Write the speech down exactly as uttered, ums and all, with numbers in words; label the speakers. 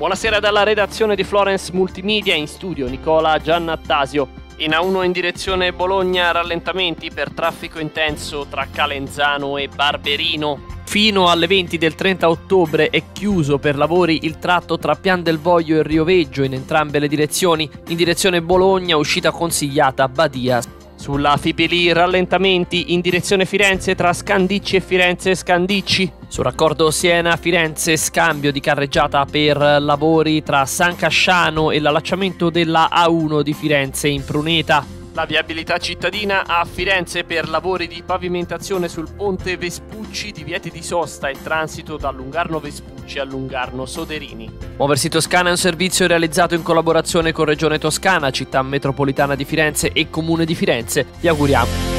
Speaker 1: Buonasera dalla redazione di Florence Multimedia, in studio Nicola Giannattasio. In A uno in direzione Bologna, rallentamenti per traffico intenso tra Calenzano e Barberino. Fino alle venti del trenta ottobre è chiuso per lavori il tratto tra Pian del Voglio e Rioveggio in entrambe le direzioni. In direzione Bologna, uscita consigliata Badia. Sulla Fipili rallentamenti in direzione Firenze tra Scandicci e Firenze Scandicci. Sul raccordo Siena-Firenze scambio di carreggiata per lavori tra San Casciano e l'allacciamento della A uno di Firenze in Pruneta. La viabilità cittadina a Firenze per lavori di pavimentazione sul ponte Vespucci, divieti di sosta e transito da Lungarno Vespucci a Lungarno Soderini. Muoversi Toscana è un servizio realizzato in collaborazione con Regione Toscana, Città Metropolitana di Firenze e Comune di Firenze. Vi auguriamo